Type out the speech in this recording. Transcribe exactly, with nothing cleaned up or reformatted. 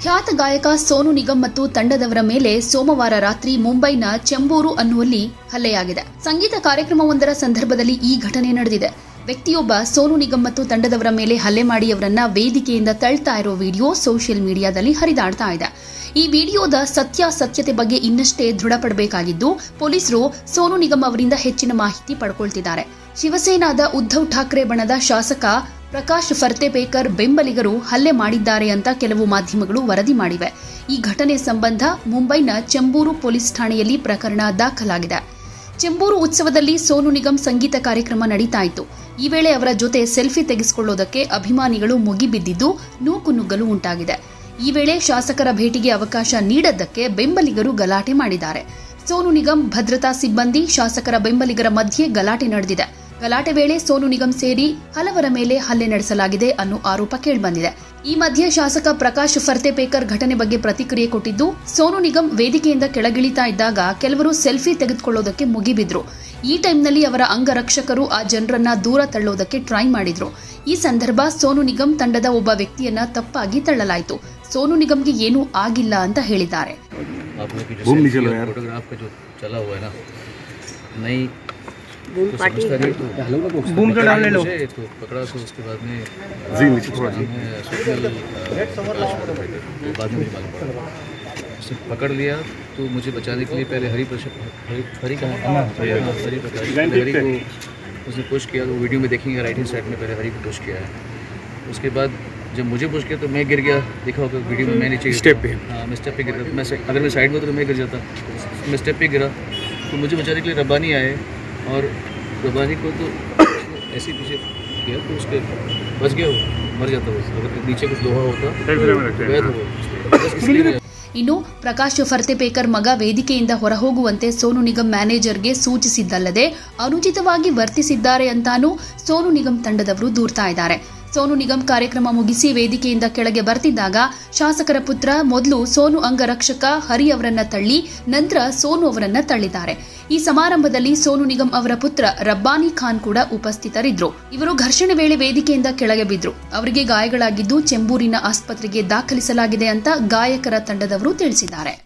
ಖ್ಯಾತ ಗಾಯಕ ಸೋನು ನಿಗಮ್ ಮತ್ತು ತಂಡದವರ ಮೇಲೆ ಸೋಮವಾರ ರಾತ್ರಿ ಮುಂಬೈನ ಚೆಂಬೂರು ಅನ್ನುವಲ್ಲಿ ಹಲ್ಲೆಯಾಗಿದೆ. ಸಂಗೀತ ಕಾರ್ಯಕ್ರಮವೊಂದರ ಸಂದರ್ಭದಲ್ಲಿ ಈ ಘಟನೆ ನಡೆದಿದೆ. ವ್ಯಕ್ತಿಯೊಬ್ಬ ಸೋನು ನಿಗಮ್ ಮತ್ತು ತಂಡದವರ ಮೇಲೆ ಹಲ್ಲೆ ಮಾಡಿ ಅವರನ್ನ ವೇದಿಕೆಯಿಂದ ತಳ್ತಾ ಇರೋ ವಿಡಿಯೋ ಸೋಷಿಯಲ್ ಮೀಡಿಯಾದಲ್ಲಿ ಹರಿದಾಡ್ತಾ ಇದೆ. ಈ ವಿಡಿಯೋದ ಸತ್ಯಾಸತ್ಯತೆ ಬಗ್ಗೆ ಇನ್ನಷ್ಟೇ ದೃಢಪಡಬೇಕಾಗಿದ್ದು, ಪೊಲೀಸರು ಸೋನು ನಿಗಮ್ ಅವರಿಂದ ಹೆಚ್ಚಿನ ಮಾಹಿತಿ ಪಡ್ಕೊಳ್ತಿದ್ದಾರೆ. ಶಿವಸೇನಾದ ಉದ್ಧವ್ ಠಾಕ್ರೆ ಬಣದ ಶಾಸಕ ಪ್ರಕಾಶ್ ಫರ್ತೆಪೇಕರ್ ಬೆಂಬಲಿಗರು ಹಲ್ಲೆ ಮಾಡಿದ್ದಾರೆ ಅಂತ ಕೆಲವು ಮಾಧ್ಯಮಗಳು ವರದಿ ಮಾಡಿವೆ. ಈ ಘಟನೆ ಸಂಬಂಧ ಮುಂಬೈನ ಚೆಂಬೂರು ಪೊಲೀಸ್ ಠಾಣೆಯಲ್ಲಿ ಪ್ರಕರಣ ದಾಖಲಾಗಿದೆ. ಚೆಂಬೂರು ಉತ್ಸವದಲ್ಲಿ ಸೋನು ನಿಗಮ್ ಸಂಗೀತ ಕಾರ್ಯಕ್ರಮ ನಡೀತಾ ಇತ್ತು. ಈ ವೇಳೆ ಅವರ ಜೊತೆ ಸೆಲ್ಫಿ ತೆಗೆಸಿಕೊಳ್ಳೋದಕ್ಕೆ ಅಭಿಮಾನಿಗಳು ಮುಗಿಬಿದ್ದಿದ್ದು ನೂಕುನುಗ್ಗಲು ಉಂಟಾಗಿದೆ. ಈ ವೇಳೆ ಶಾಸಕರ ಭೇಟಿಗೆ ಅವಕಾಶ ನೀಡದ್ದಕ್ಕೆ ಬೆಂಬಲಿಗರು ಗಲಾಟೆ ಮಾಡಿದ್ದಾರೆ. ಸೋನು ನಿಗಮ್, ಭದ್ರತಾ ಸಿಬ್ಬಂದಿ, ಶಾಸಕರ ಬೆಂಬಲಿಗರ ಮಧ್ಯೆ ಗಲಾಟೆ ನಡೆದಿದೆ. ಗಲಾಟೆ ವೇಳೆ ಸೋನು ನಿಗಮ್ ಸೇರಿ ಹಲವರ ಮೇಲೆ ಹಲ್ಲೆ ನಡೆಸಲಾಗಿದೆ ಅನ್ನೋ ಆರೋಪ ಕೇಳಿಬಂದಿದೆ. ಈ ಮಧ್ಯೆ ಶಾಸಕ ಪ್ರಕಾಶ್ ಫರ್ತೆಪೇಕರ್ ಘಟನೆ ಬಗ್ಗೆ ಪ್ರತಿಕ್ರಿಯೆ ಕೊಟ್ಟಿದ್ದು, ಸೋನು ನಿಗಮ್ ವೇದಿಕೆಯಿಂದ ಕೆಳಗಿಳಿತಾ ಇದ್ದಾಗ ಕೆಲವರು ಸೆಲ್ಫಿ ತೆಗೆದುಕೊಳ್ಳೋದಕ್ಕೆ ಮುಗಿಬಿದ್ರು. ಈ ಟೈಮ್ನಲ್ಲಿ ಅವರ ಅಂಗರಕ್ಷಕರು ಆ ಜನರನ್ನ ದೂರ ತಳ್ಳೋದಕ್ಕೆ ಟ್ರೈ ಮಾಡಿದ್ರು. ಈ ಸಂದರ್ಭ ಸೋನು ನಿಗಮ್ ತಂಡದ ಒಬ್ಬ ವ್ಯಕ್ತಿಯನ್ನ ತಪ್ಪಾಗಿ ತಳ್ಳಲಾಯಿತು. ಸೋನು ನಿಗಮ್ಗೆ ಏನೂ ಆಗಿಲ್ಲ ಅಂತ ಹೇಳಿದ್ದಾರೆ. बूम पार्टी बूम तो डालने लो तो पकड़ा तो उसके बाद में जी नीचे थोड़ा जी बाद में मालूम पड़ा उसे पकड़ लिया तो मुझे बचाने के लिए पहले हरी हरी हरी कहा हरी हरी को उसने पुश किया. तो वीडियो में देखेंगे राइट हैंड साइड में पहले हरी को पुश किया है. उसके बाद जब मुझे पुश किया तो मैं गिर गया. देखा होगा वीडियो में मैं नीचे स्टेप पे हाँ मैं स्टेप पे गिर गया. मैं अगर मैं साइड में तो मैं गिर जाता. मैं स्टेप पे गिरा तो मुझे बचाने के लिए रब्बानी आए और रब्बानी को तो ऐसे पीछे किया तो उसके बच गया, वो मर जाता. वो अगर नीचे कुछ लोहा होता गया था वो. ಇನ್ನು ಪ್ರಕಾಶ್ ಫರ್ತೆಪೇಕರ್ ಮಗ ವೇದಿಕೆಯಿಂದ ಹೊರಹೋಗುವಂತೆ ಸೋನು ನಿಗಮ್ ಮ್ಯಾನೇಜರ್ಗೆ ಸೂಚಿಸಿದ್ದಲ್ಲದೆ ಅನುಚಿತವಾಗಿ ವರ್ತಿಸಿದ್ದಾರೆ ಅಂತಾನೂ ಸೋನು ನಿಗಮ್ ತಂಡದವರು ದೂರ್ತಾ ಇದ್ದಾರೆ. ಸೋನು ನಿಗಮ್ ಕಾರ್ಯಕ್ರಮ ಮುಗಿಸಿ ವೇದಿಕೆಯಿಂದ ಕೆಳಗೆ ಬರ್ತಿದ್ದಾಗ ಶಾಸಕರ ಪುತ್ರ ಮೊದಲು ಸೋನು ಅಂಗರಕ್ಷಕ ಹರಿ ಅವರನ್ನ ತಳ್ಳಿ ನಂತರ ಸೋನು ಅವರನ್ನ ತಳ್ಳಿದ್ದಾರೆ. ಈ ಸಮಾರಂಭದಲ್ಲಿ ಸೋನು ನಿಗಮ್ ಅವರ ಪುತ್ರ ರಬ್ಬಾನಿ ಖಾನ್ ಕೂಡ ಉಪಸ್ಥಿತರಿದ್ರು. ಇವರು ಘರ್ಷಣೆ ವೇಳೆ ವೇದಿಕೆಯಿಂದ ಕೆಳಗೆ ಬಿದ್ರು. ಅವರಿಗೆ ಗಾಯಗಳಾಗಿದ್ದು ಚೆಂಬೂರಿನ ಆಸ್ಪತ್ರೆಗೆ ದಾಖಲಿಸಲಾಗಿದೆ ಅಂತ ಗಾಯಕರ ತಂಡದವರು ತಿಳಿಸಿದ್ದಾರೆ.